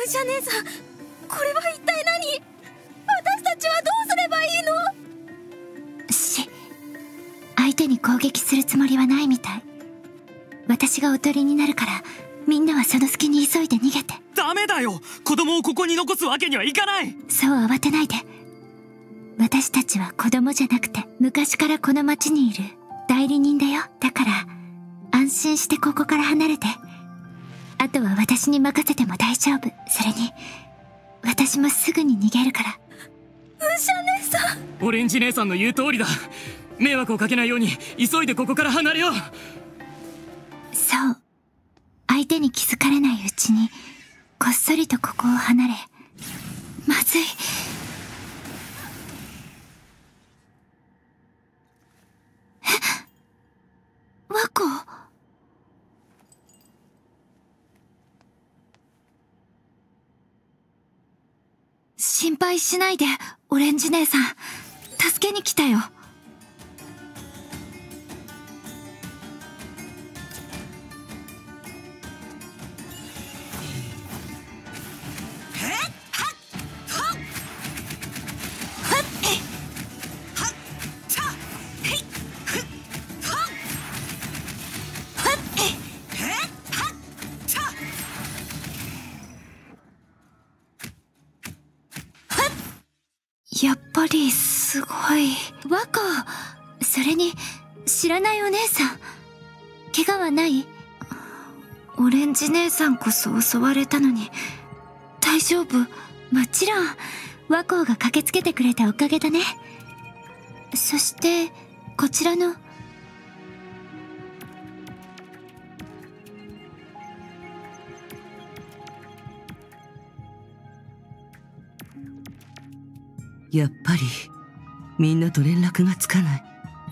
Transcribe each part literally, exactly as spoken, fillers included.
ムシャ姉さん、これは一体何？私たちはどうすればいいの？し、相手に攻撃するつもりはないみたい。私がおとりになるから、みんなはその隙に急いで逃げて。 ダメだよ、子供をここに残すわけにはいかない。 そう慌てないで。私たちは子供じゃなくて、昔からこの町にいる代理人だよ。だから安心してここから離れて。あとは私に任せても大丈夫。それに私もすぐに逃げるから。ムシャ姉さん。 オレンジ姉さんの言う通りだ。迷惑をかけないように急いでここから離れよう。 そう、相手に気づかれないうちにこっそりとここを離れ。まずい。え、ワコ。心配しないで、オレンジ姉さん。助けに来たよ。やっぱりすごい。ワコ。それに知らないお姉さん、怪我はない？オレンジ姉さんこそ襲われたのに大丈夫？もちろん、ワコが駆けつけてくれたおかげだね。そしてこちらのやっぱりみんなと連絡がつかない。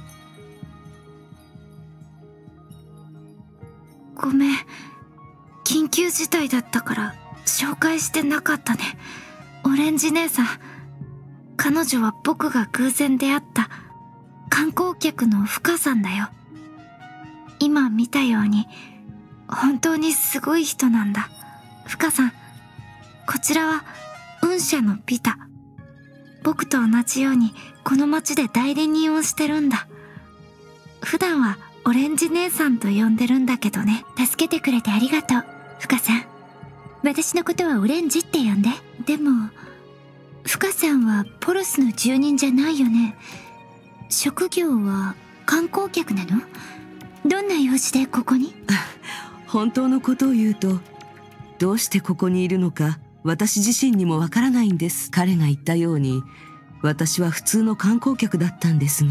ごめん、緊急事態だったから紹介してなかったね。オレンジ姉さん、彼女は僕が偶然出会った観光客のフカさんだよ。今見たように本当にすごい人なんだ。フカさん、こちらは雲社のピタ。僕と同じようにこの町で代理人をしてるんだ。普段はオレンジ姉さんと呼んでるんだけどね。助けてくれてありがとう、フカさん。私のことはオレンジって呼んで。でもフカさんはポロスの住人じゃないよね。職業は観光客なの？どんな用事でここに？ 本当のことを言うと、どうしてここにいるのか私自身にもわからないんです。彼が言ったように、私は普通の観光客だったんですが。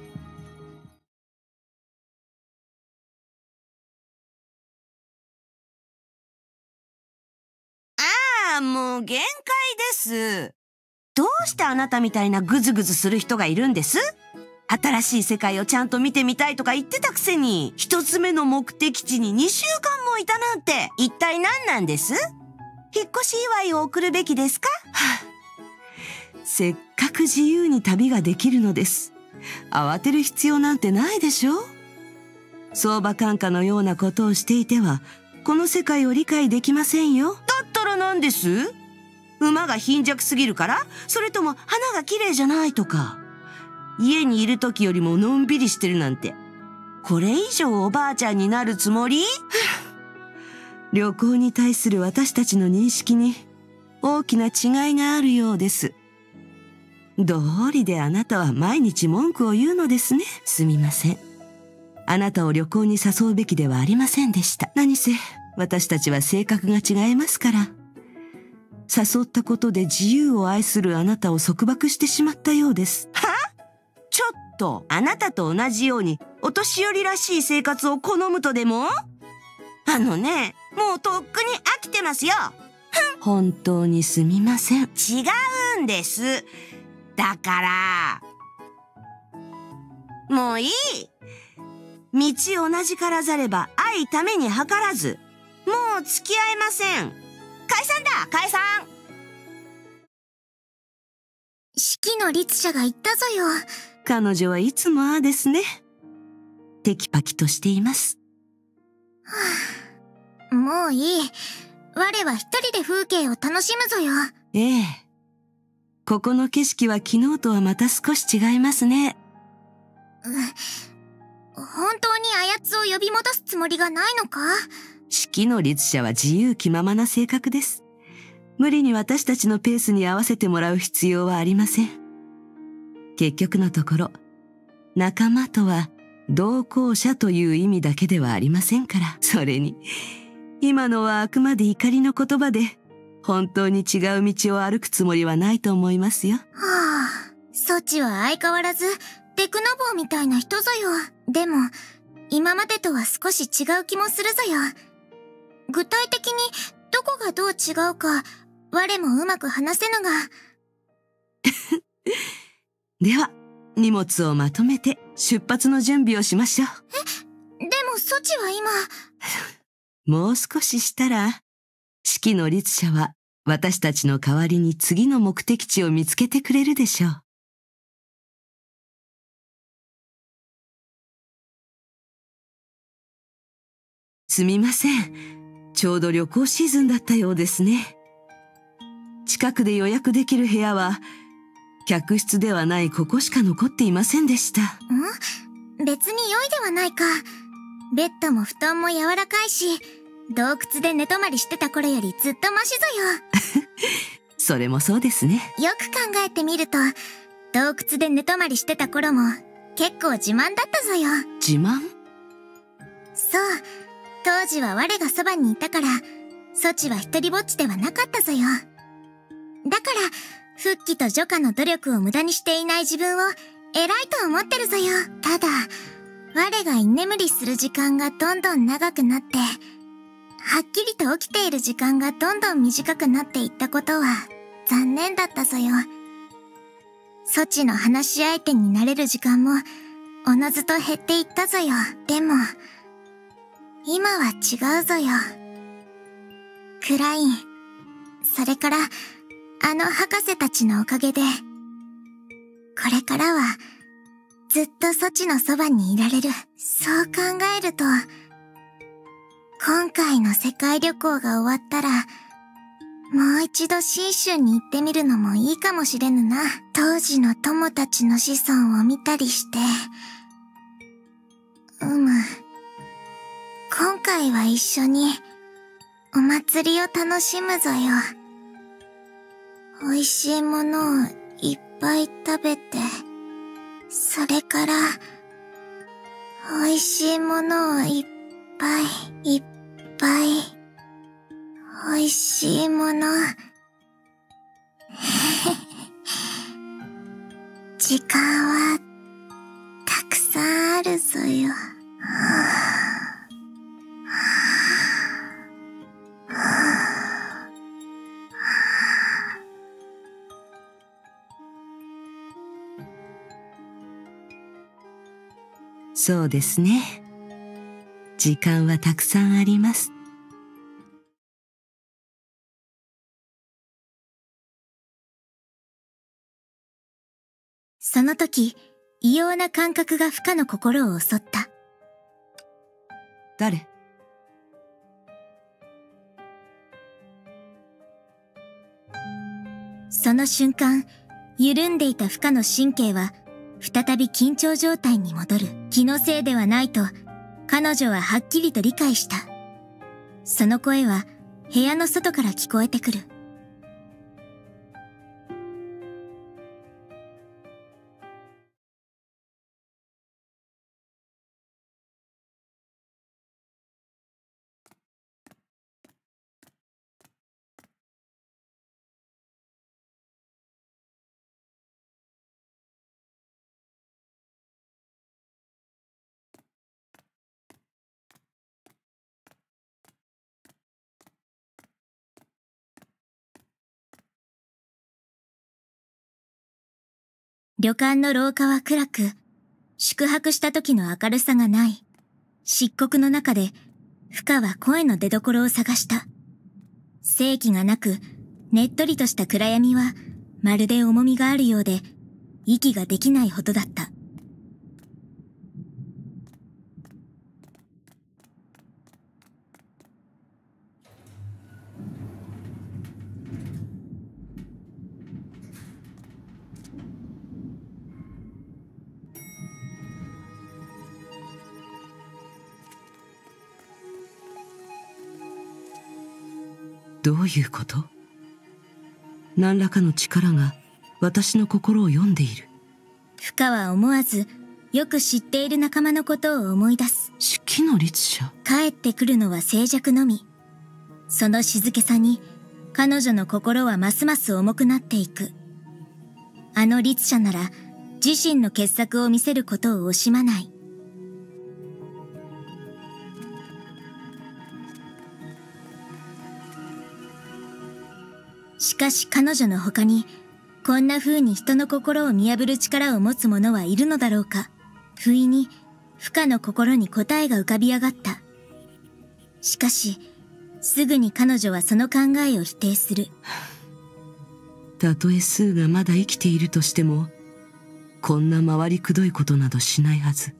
ああ、もう限界です。どうしてあなたみたいなグズグズする人がいるんです？新しい世界をちゃんと見てみたいとか言ってたくせに、一つ目の目的地ににしゅうかんもいたなんて、一体何なんです？引っ越し祝いを送るべきですか？ はあ、せっかく自由に旅ができるのです。慌てる必要なんてないでしょ？相場感化のようなことをしていては、この世界を理解できませんよ。 だったら何です？馬が貧弱すぎるから？それとも花が綺麗じゃないとか？家にいる時よりものんびりしてるなんて、これ以上おばあちゃんになるつもり？ 旅行に対する私たちの認識に大きな違いがあるようです。どうりであなたは毎日文句を言うのですね。すみません。あなたを旅行に誘うべきではありませんでした。何せ私たちは性格が違いますから。誘ったことで自由を愛するあなたを束縛してしまったようです。 は？ちょっと、あなたと同じようにお年寄りらしい生活を好むとでも？あのね、もうとっくに飽きてますよ。 本当にすみません。 違うんです。だから、もういい。道同じからざれば愛ために計らず、もう付き合えません。解散だ、解散。 式の律者が言ったぞよ。 彼女はいつもああですね。テキパキとしています。 はあ、もういい。 我は一人で風景を楽しむぞよ。 ええ。ここの景色は昨日とはまた少し違いますね。 本当にあやつを呼び戻すつもりがないのか？ 四季の律者は自由気ままな性格です。無理に私たちのペースに合わせてもらう必要はありません。結局のところ、仲間とは同行者という意味だけではありませんから。それに、今のはあくまで怒りの言葉で、本当に違う道を歩くつもりはないと思いますよ。 はあ、ソチは相変わらずデクノボーみたいな人ぞよ。でも、今までとは少し違う気もするぞよ。具体的にどこがどう違うか、我もうまく話せぬが。 では、荷物をまとめて出発の準備をしましょう。 え、でもソチは今。 もう少ししたら、四季の律者は私たちの代わりに次の目的地を見つけてくれるでしょう。すみません。ちょうど旅行シーズンだったようですね。近くで予約できる部屋は、客室ではないここしか残っていませんでした。 ん？別に良いではないか。ベッドも布団も柔らかいし、洞窟で寝泊まりしてた頃よりずっとマシぞよ。 それもそうですね。 よく考えてみると、洞窟で寝泊まりしてた頃も結構自慢だったぞよ。 自慢？ そう。当時は我がそばにいたから、ソチは一人ぼっちではなかったぞよ。だから、復帰と除下の努力を無駄にしていない自分を偉いと思ってるぞよ。ただ、我が居眠りする時間がどんどん長くなって、はっきりと起きている時間がどんどん短くなっていったことは残念だったぞよ。ソチの話し相手になれる時間もおのずと減っていったぞよ。でも、今は違うぞよ。クライン、それからあの博士たちのおかげで、これからはずっとソチのそばにいられる。そう考えると、今回の世界旅行が終わったら、もう一度新州に行ってみるのもいいかもしれぬな。当時の友たちの子孫を見たりして。うむ。今回は一緒にお祭りを楽しむぞよ。美味しいものをいっぱい食べて、それから美味しいものをいっぱいいっぱい美味しいもの時間はたくさんあるぞよ。 そうですね。時間はたくさんあります。 その時、異様な感覚がフカの心を襲った。 誰？ その瞬間、緩んでいたフカの神経は、再び緊張状態に戻る。気のせいではないと、彼女ははっきりと理解した。その声は、部屋の外から聞こえてくる。旅館の廊下は暗く、宿泊した時の明るさがない。漆黒の中で、フカは声の出所を探した。生気がなく、ねっとりとした暗闇は、まるで重みがあるようで、息ができないほどだった。 どういうこと？何らかの力が私の心を読んでいる。 フカは思わずよく知っている仲間のことを思い出す。 四季の律者。 帰ってくるのは静寂のみ。その静けさに彼女の心はますます重くなっていく。あの律者なら自身の傑作を見せることを惜しまない。しかし彼女の他にこんな風に人の心を見破る力を持つ者はいるのだろうか。不意にフカの心に答えが浮かび上がった。しかしすぐに彼女はその考えを否定する。 たとえスーがまだ生きているとしても、こんな回りくどいことなどしないはず。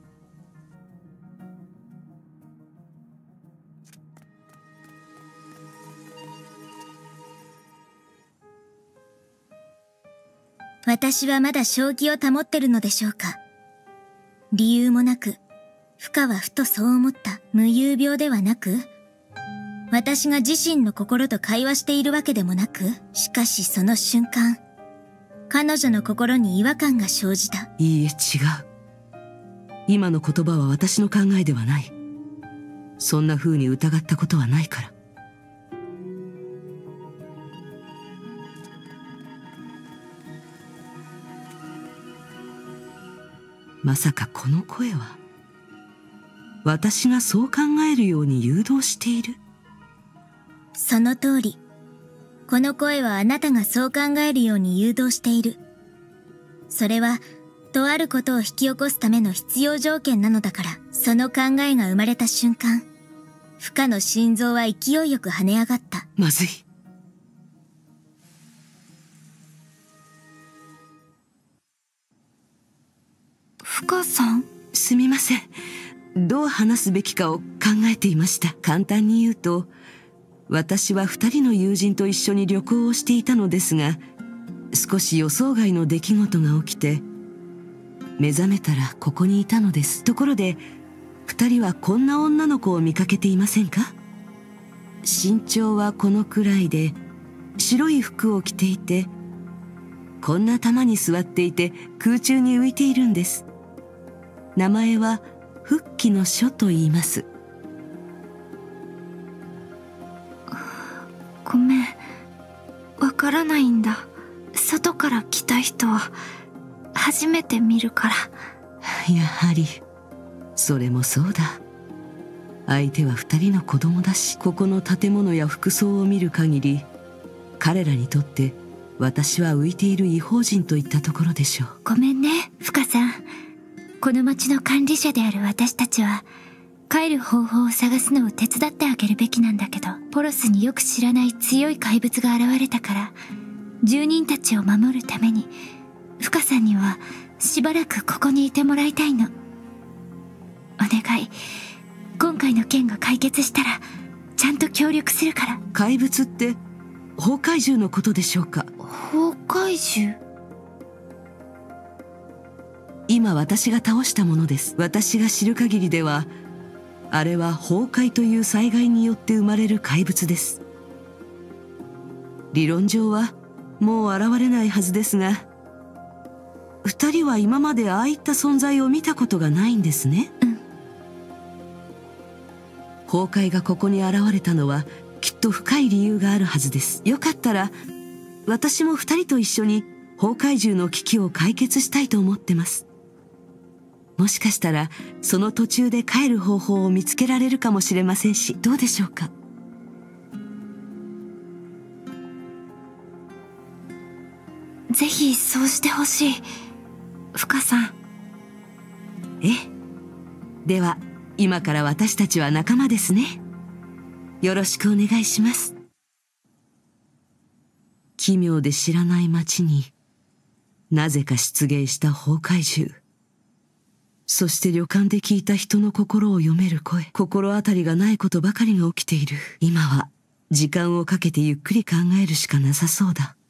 私はまだ正気を保ってるのでしょうか。理由もなく、フカはふとそう思った。無遊病ではなく、私が自身の心と会話しているわけでもなく、しかしその瞬間、彼女の心に違和感が生じた。 いいえ、違う。今の言葉は私の考えではない。そんな風に疑ったことはないから。まさかこの声は、私がそう考えるように誘導している？ その通り。この声はあなたがそう考えるように誘導している。それは、とあることを引き起こすための必要条件なのだから。その考えが生まれた瞬間、フカの心臓は勢いよく跳ね上がった。 まずい。 フカさん？ すみません。どう話すべきかを考えていました。簡単に言うと、私は二人の友人と一緒に旅行をしていたのですが、少し予想外の出来事が起きて、目覚めたらここにいたのです。ところで、二人はこんな女の子を見かけていませんか？身長はこのくらいで、白い服を着ていて、こんな玉に座っていて空中に浮いているんです。名前は復帰の書と言います。 ごめん、わからないんだ。外から来た人は初めて見るから。 やはりそれもそうだ。相手は二人の子供だし、ここの建物や服装を見る限り、彼らにとって私は浮いている異邦人といったところでしょう。 ごめんね、フカさん。この町の管理者である私たちは帰る方法を探すのを手伝ってあげるべきなんだけど、ポロスによく知らない強い怪物が現れたから、住人たちを守るためにフカさんにはしばらくここにいてもらいたいの。お願い。今回の件が解決したらちゃんと協力するから。 怪物って崩壊獣のことでしょうか？ 崩壊獣？ 今私が倒したものです。私が知る限りでは、あれは崩壊という災害によって生まれる怪物です。理論上はもう現れないはずですが、二人は今までああいった存在を見たことがないんですね。 うん。 崩壊がここに現れたのはきっと深い理由があるはずです。よかったら私も二人と一緒に崩壊獣の危機を解決したいと思ってます。もしかしたらその途中で帰る方法を見つけられるかもしれませんし、どうでしょうか？ ぜひそうしてほしい、フカさん。 ええ。では今から私たちは仲間ですね。よろしくお願いします。奇妙で知らない町になぜか出現した崩壊獣。そして旅館で聞いた人の心を読める声。心当たりがないことばかりが起きている。今は時間をかけてゆっくり考えるしかなさそうだ。